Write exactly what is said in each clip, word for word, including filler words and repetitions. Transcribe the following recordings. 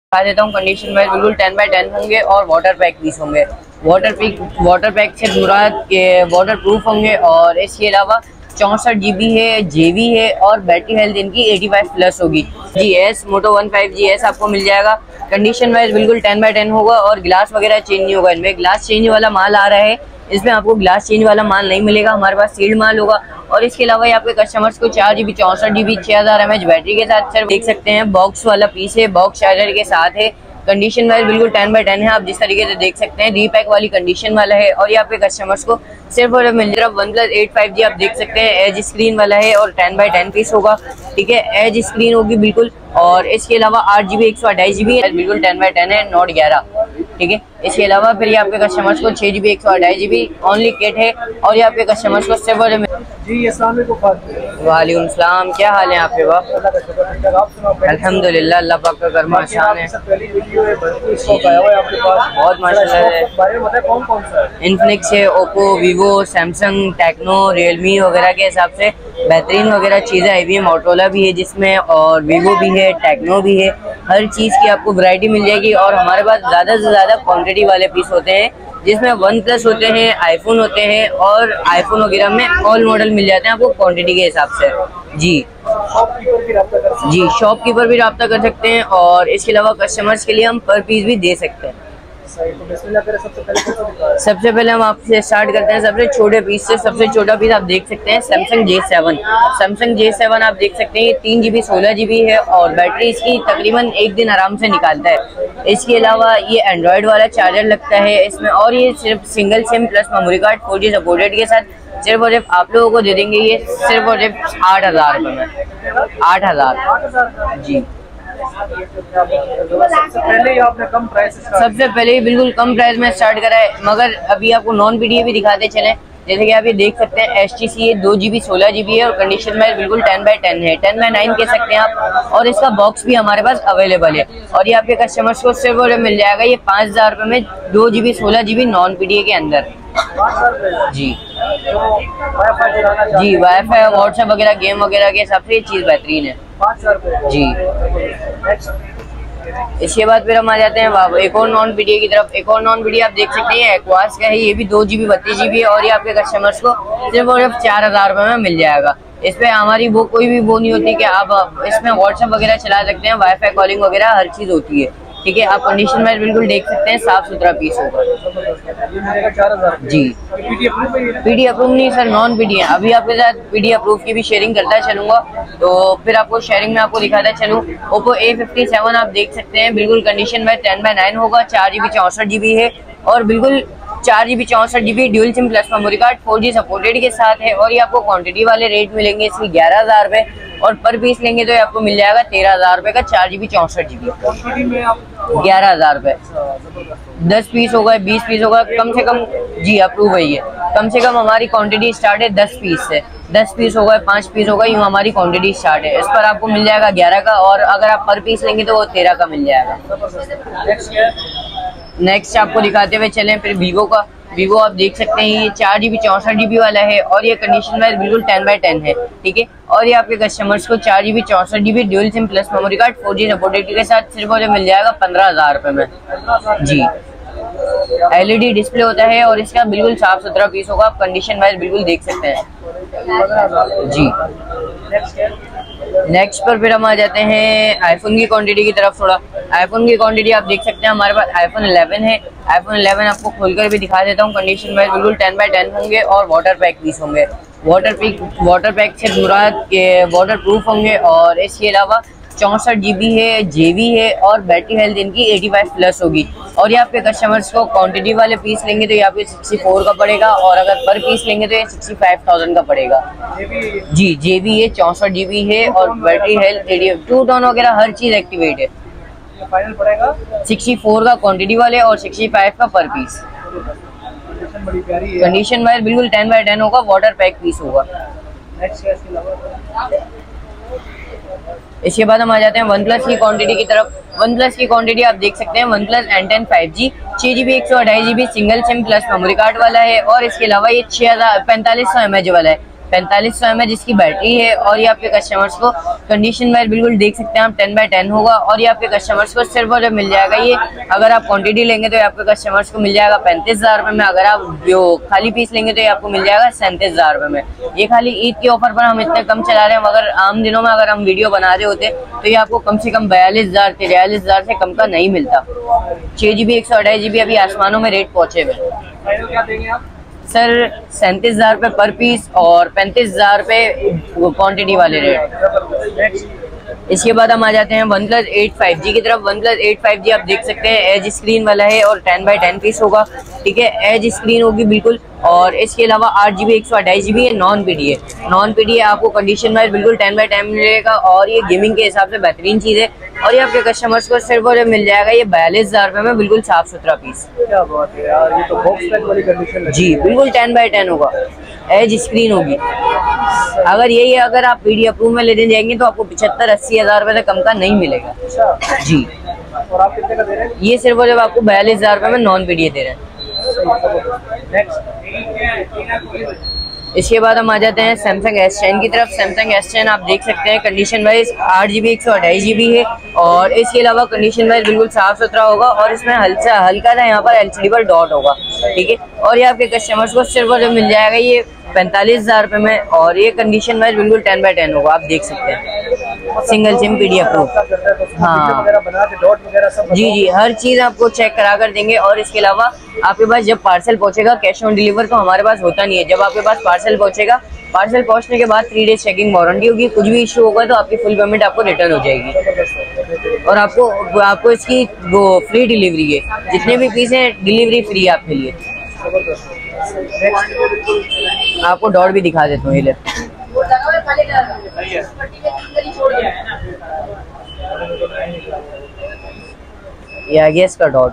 दिखा देता हूँ। कंडीशन वाइज बिल्कुल टेन बाई टेन होंगे और वाटर पैक पीस होंगे। वाटर पैक वाटर पैक से मुराद के वाटर प्रूफ होंगे और इसके अलावा चौंसठ जी बी है, जेवी है और बैटरी हेल्थ इनकी पचासी प्लस होगी। G S Moto one five G S आपको मिल जाएगा। कंडीशन वाइज बिल्कुल टेन बाई टेन होगा और ग्लास वगैरह चेंज नहीं होगा। इनमें ग्लास चेंज वाला माल आ रहा है, इसमें आपको ग्लास चेंज वाला माल नहीं मिलेगा, हमारे पास सील्ड माल होगा। और इसके अलावा यहाँ पे कस्टमर्स को चार जी बी चौंसठ जी बी छः हज़ार एम एच बैटरी के साथ सर देख सकते हैं। बॉक्स वाला पीस है, बॉक्स चार्जर के साथ है। कंडीशन वाइज बिल्कुल टेन बाई टेन है, आप जिस तरीके से देख सकते हैं। रीपैक वाली कंडीशन वाला है और यहाँ पे कस्टमर्स को सिर्फ और मिल जाएगा one plus eight five G आप देख सकते हैं। एज स्क्रीन वाला है और टेन बाई टेन पीस होगा, ठीक है। एज स्क्रीन होगी बिल्कुल। और इसके अलावा आठ जी बी एक सौ अट्ठाईस जी बी बिल्कुल टेन बाई टेन है, नोट ग्यारह, ठीक है। इसके अलावा फिर यहाँ पे कस्टमर्स को छः जी बी एक सौ अट्ठाईस जी बी ओनली किट है और यहाँ पे कस्टमर्स को सिर्फ और जी अस्सलाम वालेकुम सलाम, क्या हाल है आपके बाप? अल्हम्दुलिल्लाह, अल्लाह पाक का करम आसान है। बहुत माशाल्लाह है। इन्फिनिक्स है, Oppo, Vivo, Samsung, Tecno, Realme वगैरह के हिसाब से बेहतरीन वगैरह चीज़ें आई हुई है। मोटोरोला भी है जिसमें और वीवो भी है, टेक्नो भी है। हर चीज़ की आपको वैरायटी मिल जाएगी और हमारे पास ज़्यादा से ज़्यादा क्वांटिटी वाले पीस होते हैं जिसमें वन प्लस होते हैं, आईफोन होते हैं और आईफोन वगैरह में ऑल मॉडल मिल जाते हैं आपको क्वांटिटी के हिसाब से। जी जी शॉपकीपर भी रब्ता कर सकते हैं और इसके अलावा कस्टमर्स के लिए हम पर पीस भी दे सकते हैं। सबसे पहले हम आपसे स्टार्ट करते हैं सबसे छोटे पीस से। सबसे छोटा पीस आप देख सकते हैं Samsung J seven. Samsung J seven आप देख सकते हैं ये तीन जी बी सोलह जी बी है और बैटरी इसकी तकरीबन एक दिन आराम से निकालता है। इसके अलावा ये एंड्रॉयड वाला चार्जर लगता है इसमें और ये सिर्फ single SIM plus memory card four G supported के साथ सिर्फ और सिर्फ आप लोगों को दे देंगे ये सिर्फ और सिर्फ आठ हज़ार रुपये में। आठ हज़ार जी। सबसे पहले ही आपने कम प्राइस सबसे पहले ही बिल्कुल कम प्राइस में स्टार्ट करा है, मगर अभी आपको नॉन पीडीए भी दिखाते चले। जैसे कि आप ये देख सकते हैं एच टी सी है, दो जी बी सोलह जी बी है और कंडीशन में बिल्कुल टेन बाई टेन है, टेन बाई नाइन कह सकते हैं आप। और इसका बॉक्स भी हमारे पास अवेलेबल है और ये आपके कस्टमर्स को सिर्फ और मिल जाएगा ये पाँच हज़ार रुपये में दो जी बी सोलह जी बी नॉन पीडीए के अंदर। जी जी वाईफाई, व्हाट्सएप वगैरह, गेम वगैरह के हिसाब से ये चीज़ बेहतरीन है जी। इसके बाद फिर हम आ जाते हैं एक और नॉन पीडीए की तरफ। एक और नॉन पीडीए आप देख सकते हैं एक्वास का है, ये भी दो जी बी बत्तीस जी बी है और ये आपके कस्टमर्स को सिर्फ और सिर्फ चार हज़ार रुपये में मिल जाएगा। इस पर हमारी वो कोई भी वो नहीं होती कि आप इसमें व्हाट्सएप वगैरह चला सकते हैं, वाईफाई कॉलिंग वगैरह हर चीज़ होती है, ठीक है। आप कंडीशन में बिल्कुल देख सकते हैं, साफ सुथरा पीस होगा जी। पीडी अप्रूव नहीं सर, नॉन पीडी है। अभी आपके साथ पीडी अप्रूव की भी शेयरिंग करता चलूंगा तो फिर आपको शेयरिंग में आपको दिखाता चलूँ। ओप्पो ए फिफ्टी सेवन आप देख सकते हैं बिल्कुल कंडीशन में टेन बाई नाइन होगा, चार जी बी चौंसठ जी बी है और बिल्कुल चार जी बी चौंसठ G B dual SIM plus memory card four G supported के साथ है। और ये आपको क्वांटिटी वाले रेट मिलेंगे इसकी ग्यारह हज़ार रुपये और पर पीस लेंगे तो ये आपको मिल जाएगा तेरह हज़ार रुपये का चार जी बी चौंसठ जी बी ग्यारह हज़ार रुपये। दस पीस होगा, बीस पीस होगा कम से कम जी अप्रूव है ये। कम से कम हमारी क्वांटिटी स्टार्ट है दस पीस से, दस पीस होगा, पाँच पीस होगा, यूँ हमारी क्वांटिटी स्टार्ट है। इस पर आपको मिल जाएगा ग्यारह का और अगर आप पर पीस लेंगे तो वो तेरह का मिल जाएगा। नेक्स्ट आपको दिखाते हुए चलें फिर वीवो का। वीवो आप देख सकते हैं ये चार जी बी चौंसठ जी बी वाला है और ये कंडीशन वाइज बिल्कुल टेन बाई टेन है, ठीक है। और ये आपके कस्टमर्स को चार जी बी चौंसठ G B dual SIM plus memory card four G supported के साथ सिर्फ और मिल जाएगा पंद्रह हज़ार रुपये में जी। एलईडी डिस्प्ले होता है और इसका बिल्कुल साफ सुथरा पीस होगा, आप कंडीशन वाइज बिल्कुल देख सकते हैं जी। नेक्स्ट पर फिर हम आ जाते हैं आईफोन की क्वांटिटी की तरफ। थोड़ा आईफोन की क्वांटिटी आप देख सकते हैं हमारे पास आईफोन इलेवन है। आईफोन इलेवन आपको खोलकर भी दिखा देता हूँ। कंडीशन वाइज बिल्कुल टेन बाई टेन होंगे और वाटर पैक पीस होंगे। वाटर पैक वाटर पैक से मुराद के वाटर प्रूफ होंगे और इसके अलावा चौंसठ जी बी है, जेवी है और बैटरी हेल्थ इनकी पचासी प्लस होगी। और ये आपके कस्टमर्स को क्वांटिटी वाले पीस लेंगे तो ये आपके सिक्सटी फोर का पड़ेगा और अगर पर पीस लेंगे तो ये सिक्सटी फाइव थाउजेंड का पड़ेगा जी। जेवी है, चौंसठ जी बी है और बैटरी हेल्थ टू टोन वगैरह हर चीज़ एक्टिवेट है। फाइनल पड़ेगा सिक्सटी फोर का क्वांटिटी वाले और सिक्सटी फाइव का पर पीस। कंडीशन वाइज बिल्कुल टेन बाई टेन होगा, वाटर पैक पीस होगा। इसके बाद हम आ जाते हैं वन प्लस की क्वांटिटी की तरफ। वन प्लस की क्वांटिटी आप देख सकते हैं one plus N ten five G छः जी बी एक सौ अढ़ाई G B single SIM plus memory card वाला है और इसके अलावा ये छः हज़ार पैंतालीस सौ एम एच वाला है। पैंतालीस सौ एम एच इसकी बैटरी है और ये आपके कस्टमर्स को कंडीशन वाइज बिल्कुल देख सकते हैं आप टेन बाई टेन होगा और ये आपके कस्टमर्स को सिर्फ और मिल जाएगा ये, अगर आप क्वांटिटी लेंगे तो ये आपके कस्टमर्स को मिल जाएगा पैंतीस हजार रुपये में, अगर आप जो खाली पीस लेंगे तो ये आपको मिल जाएगा सैंतीस हजार रुपये में। ये खाली ईद के ऑफर पर हम इतने कम चला रहे हैं, मगर आम दिनों में अगर हम वीडियो बना रहे होते तो ये आपको कम से कम बयालीस हजार तिरयालीस हजार से कम का नहीं मिलता। छः जी बी एक सौ अढ़ाई जी बी अभी आसमानों में रेट पहुंचे हुए। फाइनल क्या देंगे आप? सर सैंतीस हजार रुपये पर पीस और पैंतीस हजार रुपये क्वान्टिटी वाले रेट। इसके बाद हम आ जाते हैं one plus eight five G की तरफ। One plus eight five G आप देख सकते हैं एज स्क्रीन वाला है और टेन बाई टेन पीस होगा, ठीक है, एज स्क्रीन होगी बिल्कुल। और इसके अलावा आठ जी बी एक सौ अढ़ाई जी बी है, नॉन पी डी है। नॉन पी डी है आपको कंडीशन वाइज बिल्कुल टेन बाई टेन मिलेगा और ये गेमिंग के हिसाब से बेहतरीन चीज़ है और ये आपके कस्टमर्स को सिर्फ और मिल जाएगा ये बयालीस हजार रुपये में बिल्कुल साफ सुथरा पीस। क्या बात है यार, ये तो बॉक्स पैक वाली कंडीशन जी बिल्कुल टेन बाई टेन होगा, एज स्क्रीन होगी। अगर यही है, अगर आप पीडी अप्रूव में लेने जाएंगे तो आपको पचहत्तर अस्सी हजार रुपये से कम का नहीं मिलेगा। अच्छा जी, और आप कितने का दे रहे हैं? ये सिर्फ जब आपको बयालीस हजार रुपये में नॉन पीडी दे रहे हैं। इसके बाद हम आ जाते हैं सैमसंग एस टेन की तरफ। सैमसंग एस टेन आप देख सकते हैं कंडीशन वाइज आठ जी बी एक सौ अढ़ाई जी बी है और इसके अलावा कंडीशन वाइज बिल्कुल साफ सुथरा होगा और इसमें हल्का हल्का सा यहाँ पर एलसीडी पर डॉट होगा, ठीक है, और ये आपके कस्टमर्स को सिर्फ और मिल जाएगा ये पैंतालीस हजार रुपये में और ये कंडीशन वाइज बिल्कुल टेन बाई टेन होगा। आप देख सकते हैं सिंगल सिम पीडीएफ प्रूफ। हाँ जी जी, हर चीज़ आपको चेक करा कर देंगे और इसके अलावा आपके पास जब पार्सल पहुंचेगा, कैश ऑन डिलीवर तो हमारे पास होता नहीं है। जब आपके पास पार्सल पहुंचेगा, पार्सल पहुंचने के बाद थ्री डेज चेकिंग वारंटी होगी, कुछ भी इशू होगा तो आपकी फुल पेमेंट आपको रिटर्न हो जाएगी और आपको आपको इसकी वो फ्री डिलीवरी है, जितने भी पीस हैं डिलीवरी फ्री है आपके लिए। आपको डॉट भी दिखा देता हूँ, ये ले ये आ गया इसका डॉट।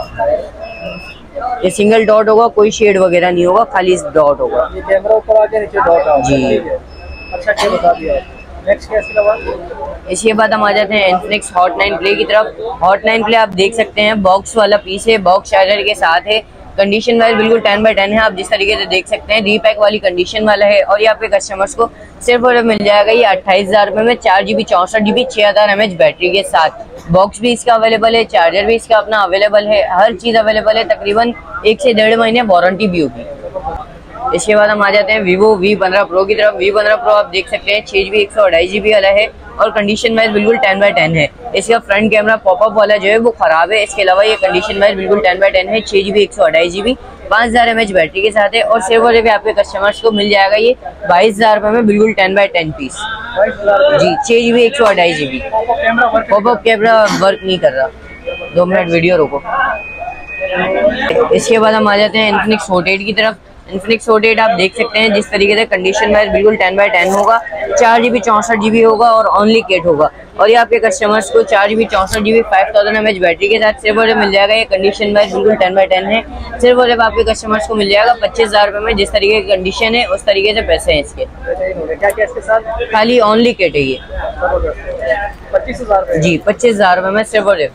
ये सिंगल डॉट होगा, कोई शेड वगैरह नहीं होगा, खाली इस डॉट होगा। ये कैमरा ऊपर आके नीचे डॉट आ जी। अच्छा क्या बता दिया। नेक्स्ट क्या इसके बाद? इसके बाद हम आ जाते हैं इन्फिनिक्स हॉट नाइन प्ले की तरफ। हॉट नाइन प्ले आप देख सकते हैं बॉक्स वाला पीस है, बॉक्स चार्जर के साथ है, कंडीशन वाइज बिल्कुल टेन बाई टेन है। आप जिस तरीके से देख सकते हैं रीपैक वाली कंडीशन वाला है और ये आपके कस्टमर्स को सिर्फ और मिल जाएगा ये अट्ठाईस हजार रुपये में चार जी बी चौंसठ जी बी छः हज़ार एम एच बैटरी के साथ। बॉक्स भी इसका अवेलेबल है, चार्जर भी इसका अपना अवेलेबल है, हर चीज़ अवेलेबल है। तकरीबन एक से डेढ़ महीने वारंटी भी होगी। इसके बाद हम आ जाते हैं वीवो वी पंद्रह प्रो की तरफ। वी पंद्रह प्रो आप देख सकते हैं छः जी बी एक सौ अढ़ाई जी बी वाला है और कंडीशन वाइज बिल्कुल टेन बाई टेन है। इसका फ्रंट कैमरा पॉपअप वाला जो है वो खराब है, इसके अलावा ये कंडीशन वाइज बिल्कुल टेन बाई टेन है, छः जी बी एक सौ अढ़ाई जी बी पाँच हज़ार एम एच बैटरी के साथ है और सिर्फ और आपके कस्टमर्स को मिल जाएगा ये बाईस हज़ार रुपये में बिल्कुल टेन बाई टेन पीस। जी, छः जी बी एक सौ अढ़ाई G B. Popup camera work नहीं कर रहा, दो मिनट वीडियो रोको। इसके बाद हम आ जाते हैं इन्फिनिक्स हॉट एट की तरफ। इन्फिनिक्स हॉट एट आप देख सकते हैं जिस तरीके से कंडीशन वाइज बिल्कुल टेन बाई टेन होगा, चार जी बी चौंसठ जी बी होगा और ओनली किट होगा और ये आपके कस्टमर्स को चार जी बी चौंसठ G B five thousand M H battery के साथ सिर्फ और मिल जाएगा। ये कंडीशन वाइज बिल्कुल टेन बाई टेन है, सिर्फ और आपके कस्टमर्स को मिल जाएगा पच्चीस हजार रुपये में। जिस तरीके की कंडीशन है उस तरीके से पैसे हैं इसके। क्या क्या इसके साथ? खाली ओनली किट है ये पच्चीस हजार जी, पच्चीस हजार रुपये में सिर्फ और।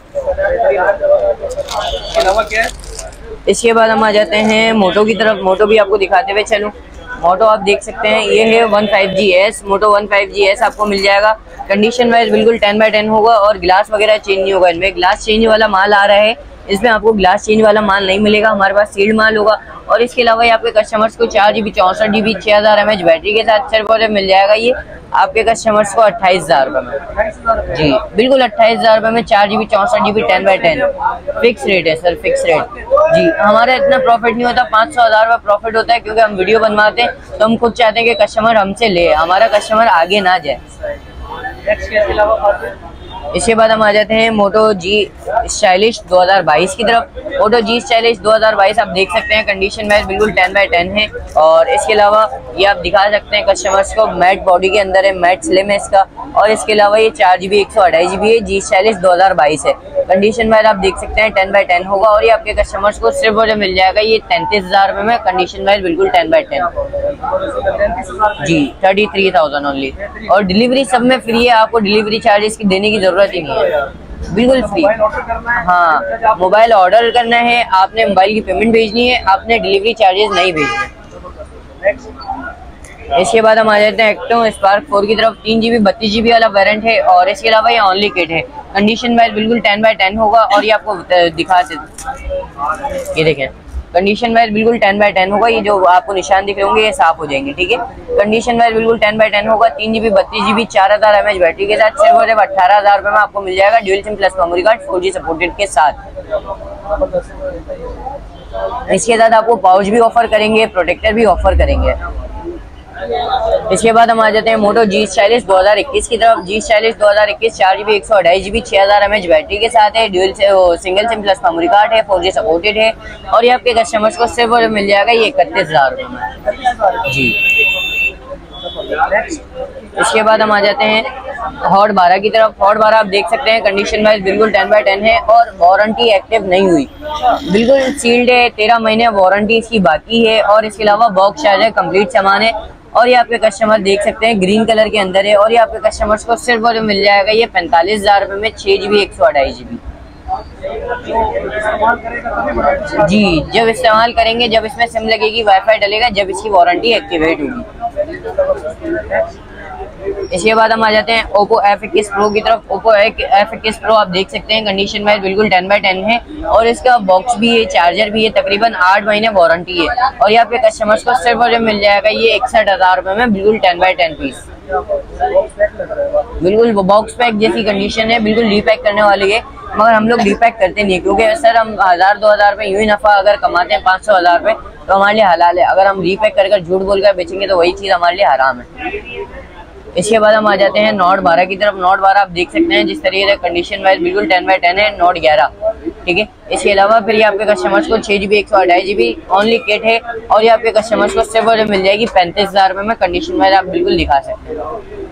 क्या है? इसके बाद हम आ जाते हैं मोटो की तरफ। मोटो भी आपको दिखाते हुए चलूँ। मोटो आप देख सकते हैं ये है one five G S. Moto one five G S आपको मिल जाएगा, कंडीशन वाइज बिल्कुल टेन बाई टेन होगा और ग्लास वगैरह चेंज नहीं होगा। इनमें ग्लास चेंज वाला माल आ रहा है, इसमें आपको ग्लास चेंज वाला माल नहीं मिलेगा, हमारे पास सील्ड माल होगा। और इसके अलावा ये आपके कस्टमर्स को चार जी बी चौंसठ जी बी छः हज़ार एम एच बैटरी के साथ सिर्फ और मिल जाएगा ये आपके कस्टमर्स को अट्ठाईस हज़ार रुपये में। जी बिल्कुल अट्ठाईस हज़ार रुपये में चार जी बी चौंसठ G B ten by ten fix rate है सर, फिक्स रेट। जी, हमारा इतना प्रॉफिट नहीं होता, पाँच सौ हज़ार रुपये प्रॉफिट होता है क्योंकि हम वीडियो बनवाते हैं तो हम खुद चाहते हैं कि कस्टमर हमसे ले, हमारा कस्टमर आगे ना जाए। इसके बाद हम आ जाते हैं मोटो जी स्टाइलिश दो हज़ार बाईस की तरफ। मोटो जी स्टाइलिश दो हज़ार बाईस आप देख सकते हैं कंडीशन में बिल्कुल टेन बाई टेन है और इसके अलावा ये आप दिखा सकते हैं कस्टमर्स को मैट बॉडी के अंदर है, मैट स्लिम है इसका। और इसके अलावा ये चार जी बी एक सौ अढ़ाई जी बी है, जी स्टाइलिश दो हज़ार बाईस है। कंडीशन वाइज आप देख सकते हैं टेन बाई टेन होगा और ये आपके कस्टमर्स को सिर्फ और मिल जाएगा ये तैंतीस हज़ार रुपये में, कंडीशन वाइज बिल्कुल टेन बाई टेन जी, थर्टी थ्री थाउजेंड ओनली। और डिलीवरी सब में फ्री है, आपको डिलीवरी चार्जेस की देने की जरूरत ही नहीं है, बिल्कुल फ्री। हाँ, मोबाइल ऑर्डर करना है, आपने मोबाइल की पेमेंट भेजनी है, आपने डिलीवरी चार्जेस नहीं भेजने। इसके बाद हम आ जाते हैं एक्टो स्पार्क फोर की तरफ। तीन जीबी बत्तीस जीबी वाला वेरिएंट है और इसके अलावा ये ओनली किट है। कंडीशन वाइज बिल्कुल टेन बाई टेन होगा और ये आपको दिखाते, ये देखें कंडीशन वाइज बिल्कुल टेन बाई टेन होगा। ये जो आपको निशान दिख रहे होंगे ये साफ हो जाएंगे, ठीक है। कंडीशन वाइज बिल्कुल टेन बाई टेन होगा। तीन जीबी बत्तीस जीबी चार हजार एम एच बैटरी के साथ सिर्फ और सिर्फ अठारह हजार रुपए में आपको मिल जाएगा dual SIM plus memory card four G supported के साथ। इसके साथ आपको पाउच भी ऑफर करेंगे, प्रोटेक्टर भी ऑफर करेंगे। इसके बाद हम आ जाते हैं मोटो जी स्टाइलिश दो हजार इक्कीस की तरफ। जी स्टाइलिश दो हजार इक्कीस चार जीबी एक सौ अढ़ाई जीबी छह हजार एम एच बैटरी के साथ है। ड्यूल से single SIM plus memory card है, फोर जी सपोर्टेड है और ये आपके कस्टमर्स को सिर्फ और मिल जाएगा ये इकतीस हजार रुपये में जी। इसके बाद हम आ जाते हैं हॉट बारह की तरफ। हॉट बारह आप देख सकते हैं कंडीशन वाइज बिल्कुल टेन बाई टेन है और वारंटी एक्टिव नहीं हुई, बिल्कुल सील्ड है। तेरह महीने वारंटी इसकी बाकी है और इसके अलावा बॉक्स चार्जर कंप्लीट सामान है और ये आपके कस्टमर देख सकते हैं ग्रीन कलर के अंदर है और ये आपके कस्टमर्स को सिर्फ और मिल जाएगा ये पैंतालीस हजार रुपये में छः जीबी एक सौ अढ़ाई जीबी जी। जब इस्तेमाल करेंगे, जब इसमें सिम लगेगी, वाईफाई डलेगा, जब इसकी वारंटी एक्टिवेट होगी। इसके बाद हम आ जाते हैं ओप्पो एफ इक्कीस प्रो की तरफ। ओप्पो एफ इक्कीस प्रो आप देख सकते हैं कंडीशन वाइज बिल्कुल टेन बाई टेन है और इसका बॉक्स भी है, चार्जर भी है, तकरीबन आठ महीने वारंटी है और ये आपके कस्टमर्स को सिर्फ और मिल जाएगा ये इकसठ हजार रुपये में बिल्कुल टेन बाई टेन पीस। बिल्कुल बॉक्स पैक जैसी कंडीशन है, बिल्कुल रीपैक करने वाली है, मगर हम लोग रीपैक करते नहीं क्योंकि सर हम हजार दो हजार रुपये यूं ही नफा अगर कमाते हैं पाँच सौ हजार रुपये तो हमारे लिए हलाल है। अगर हम रीपैक कर कर झूठ बोलकर बेचेंगे तो वही चीज़ हमारे लिए हराम है। इसके बाद हम आ जाते हैं नोट बारह की तरफ। नोट बारह आप देख सकते हैं जिस तरीके से कंडीशन वाइज बिल्कुल टेन बाई टेन है। नोट ग्यारह, ठीक है। इसके अलावा फिर ये आपके कस्टमर्स को छः जीबी एक सौ अढ़ाई जीबी ओनली किट है और ये आपके कस्टमर्स को सिर्फ और मिल जाएगी पैंतीस हजार रुपये में। कंडीशन वाइज आप बिल्कुल दिखा सकते हैं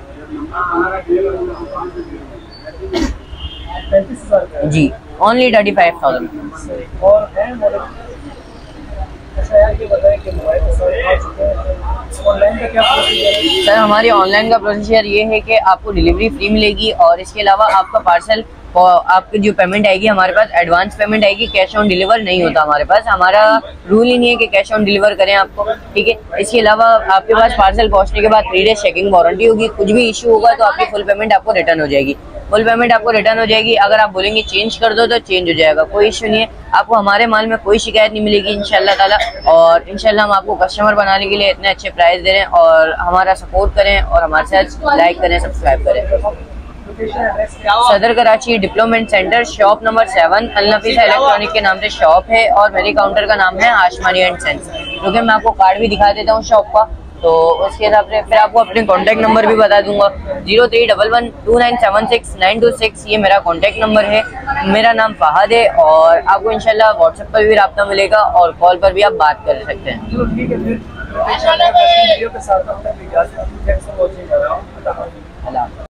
जी, only thirty five thousand. Sir हमारी ऑनलाइन का प्रोसीजर ये है कि आपको डिलीवरी फ्री मिलेगी और इसके अलावा आपका पार्सल आपकी जो पेमेंट आएगी हमारे पास एडवांस पेमेंट आएगी, कैश ऑन डिलीवर नहीं होता हमारे पास। हमारा रूल ही नहीं है कि कैश ऑन डिलीवर करें आपको, ठीक है। इसके अलावा आपके पास पार्सल पहुंचने के बाद थ्री डेज चेकिंग वारंटी होगी। कुछ भी इशू होगा तो आपकी फुल पेमेंट आपको रिटर्न हो जाएगी। फुल पेमेंट आपको रिटर्न हो जाएगी। अगर आप बोलेंगे चेंज कर दो तो चेंज हो जाएगा, कोई इशू नहीं है। आपको हमारे माल में कोई शिकायत नहीं मिलेगी इंशाल्लाह ताला। और इंशाल्लाह हम आपको कस्टमर बनाने के लिए इतने अच्छे प्राइस दे रहे हैं और हमारा सपोर्ट करें और हमारे साथ लाइक करें, सब्सक्राइब करें। सदर कराची डिप्लोमेंट centre, shop number seven, Alnafisa electronic के नाम से शॉप है और मेरे काउंटर का नाम है आशमानी एंड सेंस। क्योंकि मैं आपको कार्ड भी दिखा देता हूँ शॉप का, तो उसके हिसाब से फिर आपको अपने कॉन्टैक्ट नंबर भी बता दूंगा। Zero three double one two nine seven six nine two six ये मेरा कॉन्टैक्ट नंबर है। मेरा नाम फहद है और आपको इंशाल्लाह व्हाट्सएप पर भी रब्ता मिलेगा और कॉल पर भी आप बात कर सकते हैं।